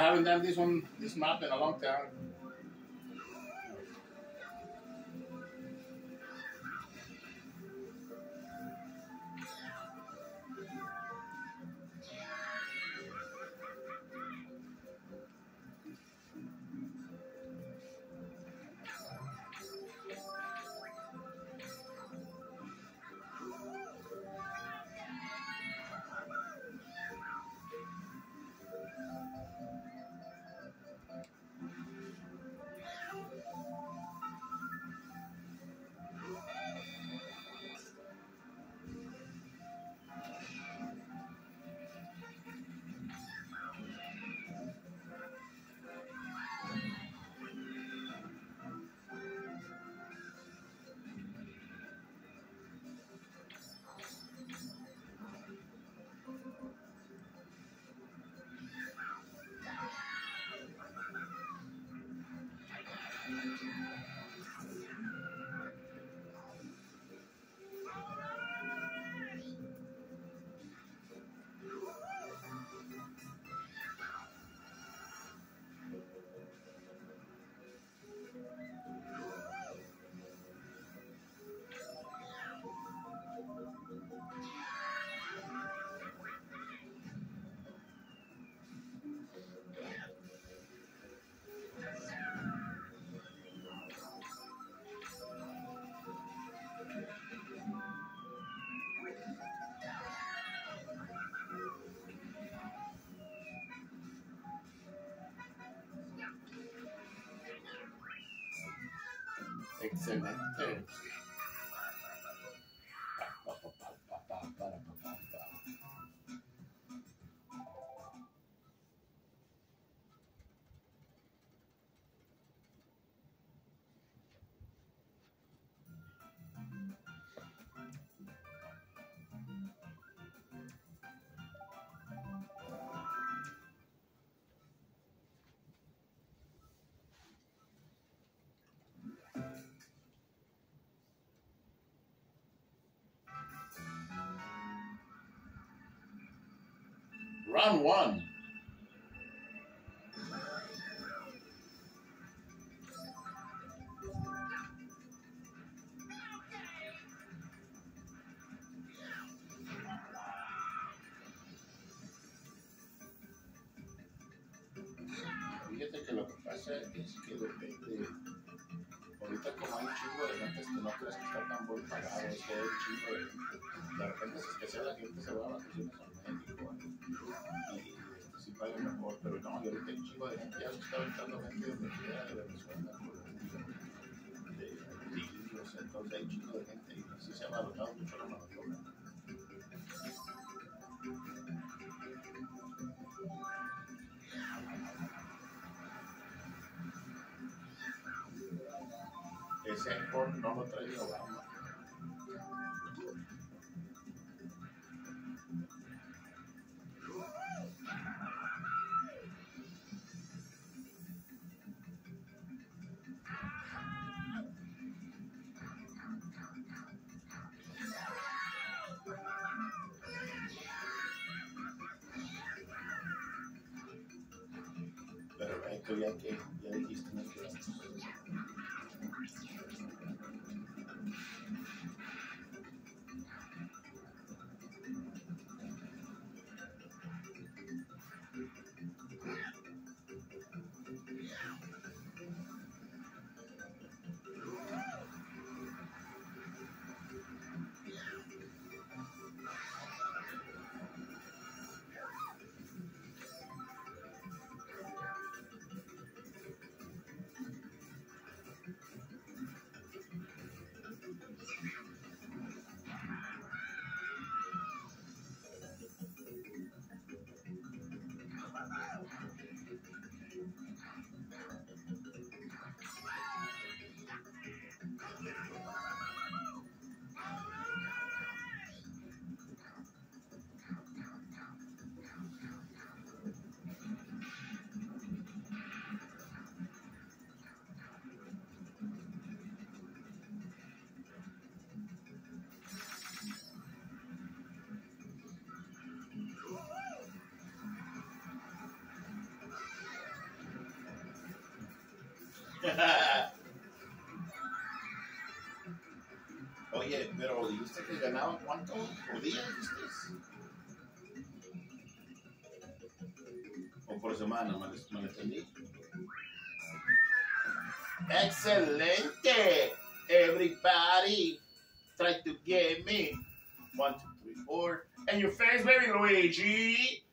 haven't done this map in a long time. Excelente. Round one. Fíjate que lo que pasa es que depende. Ahorita como hay un chingo de gente que no crees que está tan buen pagado, es que hay un chingo de gente. De repente es especial la gente se va a vacaciones a México y sí paga mejor, pero no, y ahorita hay un chingo de gente, ya se está aventando gente de Venezuela, de Indios, entonces hay un chingo de gente y sí se ha valorado mucho la mano de obra. Ese import no lo trae Obama. Pero esto ya que ya dijiste no que Oye, pero dijiste que ganaban cuánto por día, dijiste. O por semana, mal entendí. Excelente! Everybody, try to get me. 1, 2, 3, 4. And your face, baby Luigi.